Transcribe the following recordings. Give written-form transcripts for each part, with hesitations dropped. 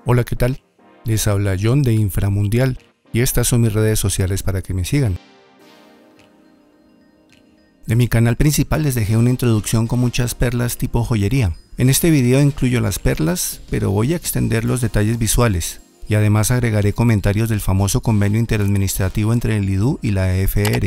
Hola, ¿qué tal? Les habla John de Inframundial y estas son mis redes sociales para que me sigan. De mi canal principal les dejé una introducción con muchas perlas tipo joyería. En este video incluyo las perlas, pero voy a extender los detalles visuales y además agregaré comentarios del famoso convenio interadministrativo entre el IDU y la EFR.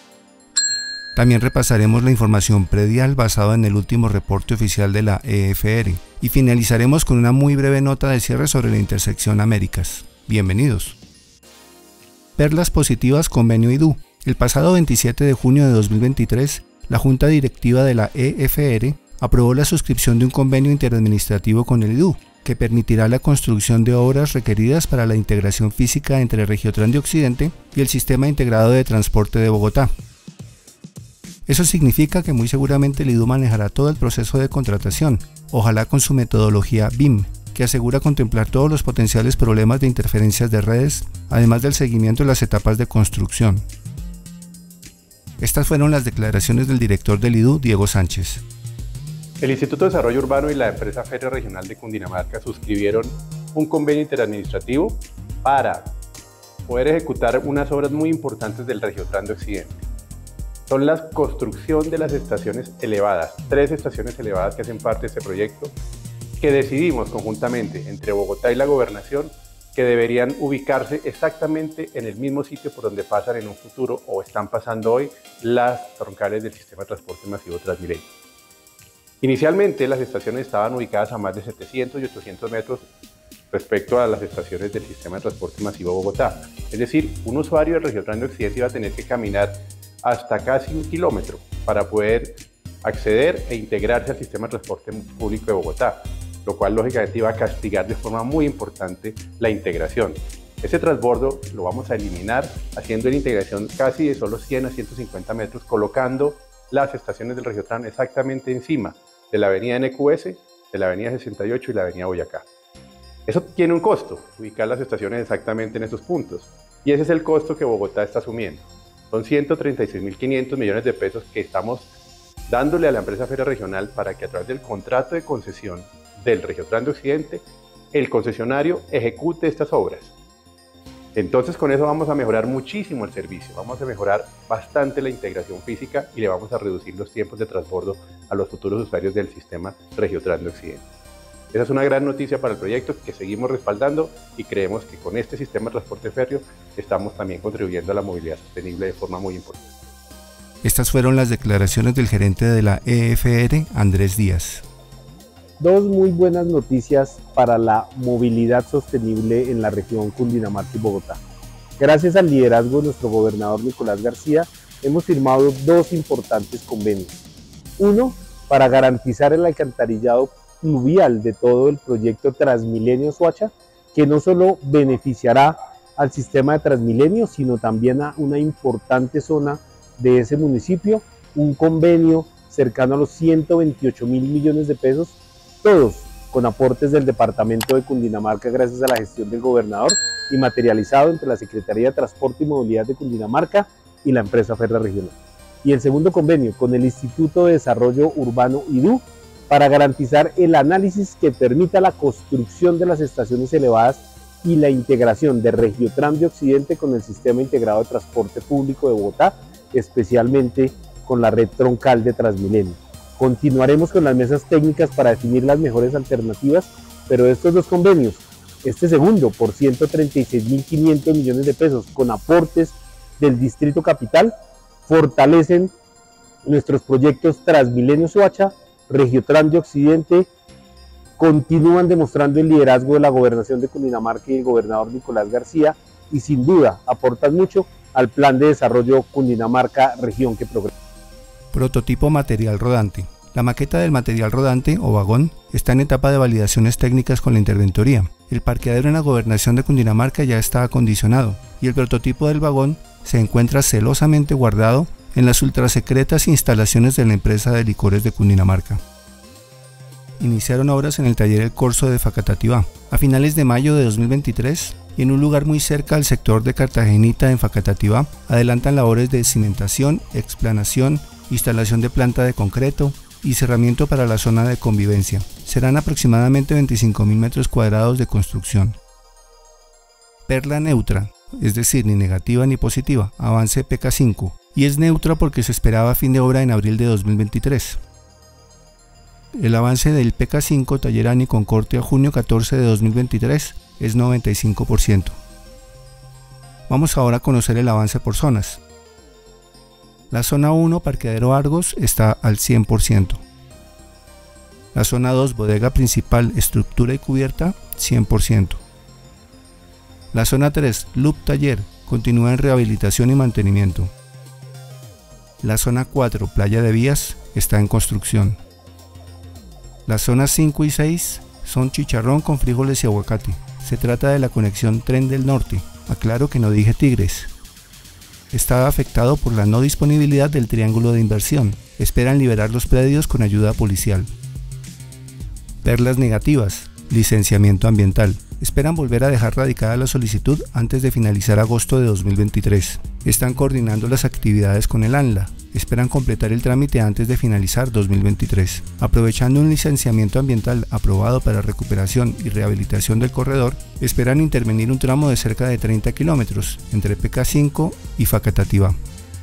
También repasaremos la información predial basada en el último reporte oficial de la EFR y finalizaremos con una muy breve nota de cierre sobre la intersección Américas. Bienvenidos. Perlas positivas convenio IDU. El pasado 27 de junio de 2023, la Junta Directiva de la EFR aprobó la suscripción de un convenio interadministrativo con el IDU, que permitirá la construcción de obras requeridas para la integración física entre Regiotran de Occidente y el Sistema Integrado de Transporte de Bogotá. Eso significa que muy seguramente el IDU manejará todo el proceso de contratación, ojalá con su metodología BIM, que asegura contemplar todos los potenciales problemas de interferencias de redes, además del seguimiento de las etapas de construcción. Estas fueron las declaraciones del director del IDU, Diego Sánchez. El Instituto de Desarrollo Urbano y la empresa Feria Regional de Cundinamarca suscribieron un convenio interadministrativo para poder ejecutar unas obras muy importantes del Regiotran de Occidente. Son la construcción de las estaciones elevadas, 3 estaciones elevadas que hacen parte de este proyecto, que decidimos conjuntamente entre Bogotá y la Gobernación que deberían ubicarse exactamente en el mismo sitio por donde pasan en un futuro o están pasando hoy las troncales del Sistema de Transporte Masivo Transmilenio. Inicialmente las estaciones estaban ubicadas a más de 700 y 800 metros respecto a las estaciones del Sistema de Transporte Masivo Bogotá. Es decir, un usuario del Regiotran de Occidente iba a tener que caminar hasta casi 1 kilómetro para poder acceder e integrarse al Sistema de Transporte Público de Bogotá, lo cual lógicamente iba a castigar de forma muy importante la integración. Ese transbordo lo vamos a eliminar haciendo la integración casi de solo 100 a 150 metros, colocando las estaciones del Regiotran exactamente encima de la avenida NQS, de la avenida 68 y la avenida Boyacá. Eso tiene un costo, ubicar las estaciones exactamente en esos puntos, y ese es el costo que Bogotá está asumiendo. Son 136.500 millones de pesos que estamos dándole a la empresa Feria Regional para que a través del contrato de concesión del Regiotran de Occidente, el concesionario ejecute estas obras. Entonces con eso vamos a mejorar muchísimo el servicio, vamos a mejorar bastante la integración física y le vamos a reducir los tiempos de transbordo a los futuros usuarios del sistema Regiotran de Occidente. Esa es una gran noticia para el proyecto que seguimos respaldando y creemos que con este sistema de transporte férreo estamos también contribuyendo a la movilidad sostenible de forma muy importante. Estas fueron las declaraciones del gerente de la EFR, Andrés Díaz. Dos muy buenas noticias para la movilidad sostenible en la región Cundinamarca y Bogotá. Gracias al liderazgo de nuestro gobernador Nicolás García, hemos firmado 2 importantes convenios. Uno, para garantizar el alcantarillado pluvial de todo el proyecto Transmilenio Soacha, que no solo beneficiará al sistema de Transmilenio, sino también a una importante zona de ese municipio, un convenio cercano a los 128.000 millones de pesos, todos con aportes del departamento de Cundinamarca gracias a la gestión del gobernador y materializado entre la Secretaría de Transporte y Movilidad de Cundinamarca y la empresa Feria Regional. Y el segundo convenio con el Instituto de Desarrollo Urbano IDU para garantizar el análisis que permita la construcción de las estaciones elevadas y la integración de Regiotran de Occidente con el Sistema Integrado de Transporte Público de Bogotá, especialmente con la red troncal de Transmilenio. Continuaremos con las mesas técnicas para definir las mejores alternativas, pero estos 2 convenios, este segundo por 136.500 millones de pesos con aportes del Distrito Capital, fortalecen nuestros proyectos Transmilenio Soacha, Regiotran de Occidente, continúan demostrando el liderazgo de la gobernación de Cundinamarca y el gobernador Nicolás García y sin duda aportan mucho al plan de desarrollo Cundinamarca Región que Progresa. Prototipo material rodante. La maqueta del material rodante o vagón está en etapa de validaciones técnicas con la interventoría. El parqueadero en la gobernación de Cundinamarca ya está acondicionado y el prototipo del vagón se encuentra celosamente guardado en las ultrasecretas instalaciones de la empresa de licores de Cundinamarca. Iniciaron obras en el taller El Corso de Facatativá a finales de mayo de 2023 y en un lugar muy cerca al sector de Cartagenita en Facatativá adelantan labores de cimentación, explanación, instalación de planta de concreto y cerramiento para la zona de convivencia. Serán aproximadamente 25.000 metros cuadrados de construcción. Perla neutra, es decir, ni negativa ni positiva, avance PK5, y es neutra porque se esperaba fin de obra en abril de 2023. El avance del PK5 Tallerani con corte a junio 14 de 2023 es 95%. Vamos ahora a conocer el avance por zonas. La zona 1, Parqueadero Argos, está al 100%. La zona 2, Bodega Principal, Estructura y Cubierta, 100%. La zona 3, Loop Taller, continúa en rehabilitación y mantenimiento. La zona 4, Playa de Vías, está en construcción. Las zonas 5 y 6 son chicharrón con frijoles y aguacate. Se trata de la conexión Tren del Norte. Aclaro que no dije Tigres. Está afectado por la no disponibilidad del triángulo de inversión. Esperan liberar los predios con ayuda policial. Perlas negativas. Licenciamiento ambiental. Esperan volver a dejar radicada la solicitud antes de finalizar agosto de 2023. Están coordinando las actividades con el ANLA. Esperan completar el trámite antes de finalizar 2023. Aprovechando un licenciamiento ambiental aprobado para recuperación y rehabilitación del corredor, esperan intervenir un tramo de cerca de 30 kilómetros entre PK5 y Facatativá.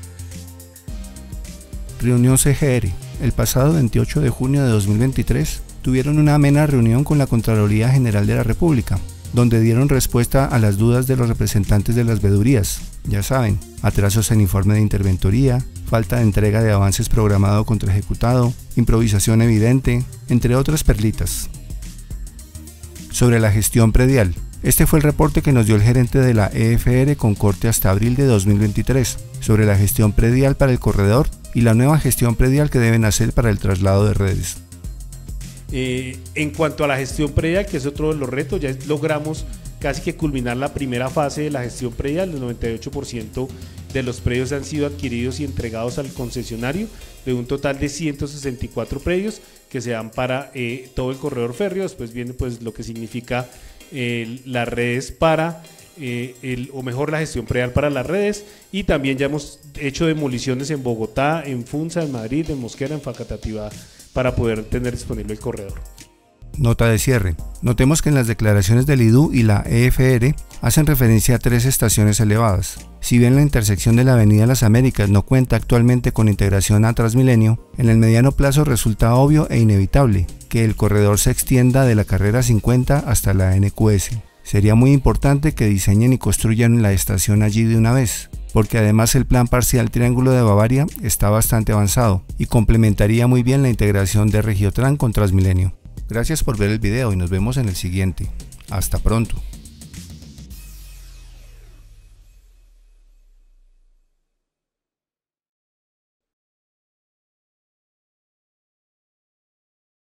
Reunión CGR. El pasado 28 de junio de 2023 tuvieron una amena reunión con la Contraloría General de la República, donde dieron respuesta a las dudas de los representantes de las veedurías. Ya saben, atrasos en informe de interventoría, falta de entrega de avances programado contra ejecutado, improvisación evidente, entre otras perlitas. Sobre la gestión predial. Este fue el reporte que nos dio el gerente de la EFR con corte hasta abril de 2023, sobre la gestión predial para el corredor y la nueva gestión predial que deben hacer para el traslado de redes. En cuanto a la gestión predial, que es otro de los retos, ya logramos casi que culminar la primera fase de la gestión predial. El 98% de los predios han sido adquiridos y entregados al concesionario, de un total de 164 predios que se dan para todo el corredor férreo. Después viene pues lo que significa las redes para o mejor la gestión predial para las redes, y también ya hemos hecho demoliciones en Bogotá, en Funza, en Madrid, en Mosquera, en Facatativá, para poder tener disponible el corredor. Nota de cierre. Notemos que en las declaraciones del IDU y la EFR hacen referencia a 3 estaciones elevadas. Si bien la intersección de la Avenida Las Américas no cuenta actualmente con integración a Transmilenio, en el mediano plazo resulta obvio e inevitable que el corredor se extienda de la carrera 50 hasta la NQS. Sería muy importante que diseñen y construyan la estación allí de una vez, porque además el plan parcial Triángulo de Bavaria está bastante avanzado y complementaría muy bien la integración de Regiotran con Transmilenio. Gracias por ver el video y nos vemos en el siguiente. Hasta pronto.